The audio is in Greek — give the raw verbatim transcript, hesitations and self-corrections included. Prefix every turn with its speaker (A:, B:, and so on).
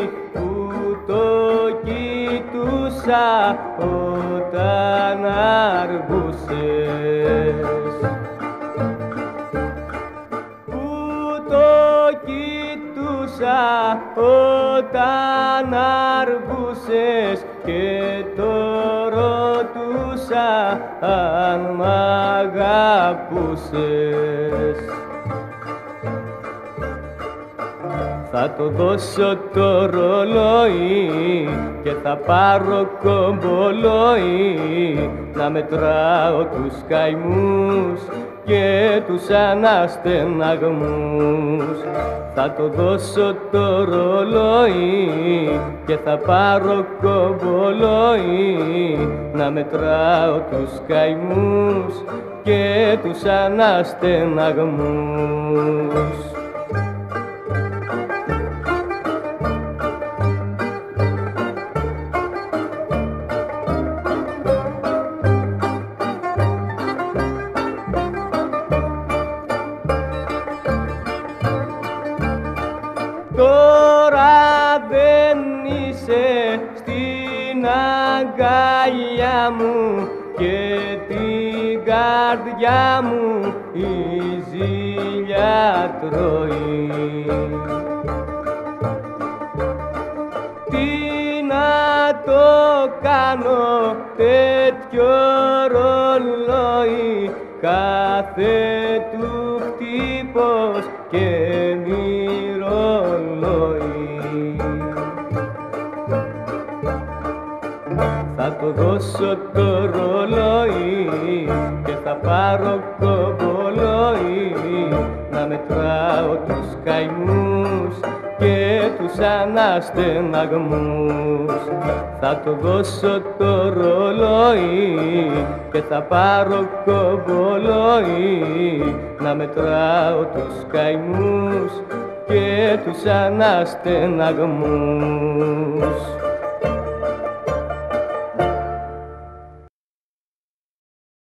A: που το κοιτούσα όταν αργούσες, που το κοιτούσα όταν αργούσες και το ρωτούσα αν μ' αγαπούσες. Θα το δώσω το ρολόι και θα πάρω κομπολόι να μετράω τους καημούς και τους αναστεναγμούς. Θα το δώσω το ρολόι και θα πάρω κομπολόι να μετράω τους καημούς και τους αναστεναγμούς. Τώρα δεν είσαι στην αγκαλιά μου και την καρδιά μου η ζήλια τρώει. Τι να το κάνω τέτοιο ρολόι, κάθε του χτύπος και μυρολόι. Θα το δώσω το ρολόι και θα πάρω κομπολόι να μετράω τους καημούς και τους αναστεναγμούς. Θα το δώσω το ρολόι και θα πάρω κομπολόι να μετράω τους καημούς και τους αναστεναγμούς.